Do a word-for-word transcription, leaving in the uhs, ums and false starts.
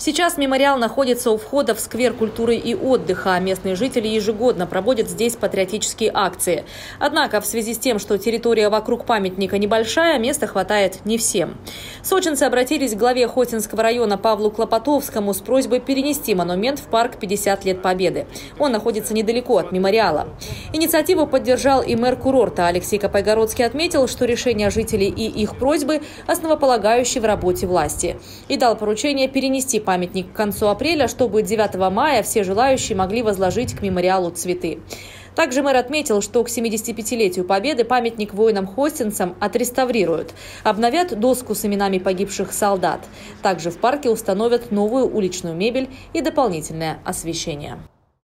Сейчас мемориал находится у входа в сквер культуры и отдыха. Местные жители ежегодно проводят здесь патриотические акции. Однако в связи с тем, что территория вокруг памятника небольшая, места хватает не всем. Сочинцы обратились к главе Хотинского района Павлу Клопотовскому с просьбой перенести монумент в парк пятьдесят лет Победы. Он находится недалеко от мемориала. Инициативу поддержал и мэр курорта. Алексей Копайгородский отметил, что решение жителей и их просьбы основополагающие в работе власти. И дал поручение перенести памятник памятник к концу апреля, чтобы девятого мая все желающие могли возложить к мемориалу цветы. Также мэр отметил, что к семидесятипятилетию Победы памятник воинам-хостинцам отреставрируют. Обновят доску с именами погибших солдат. Также в парке установят новую уличную мебель и дополнительное освещение.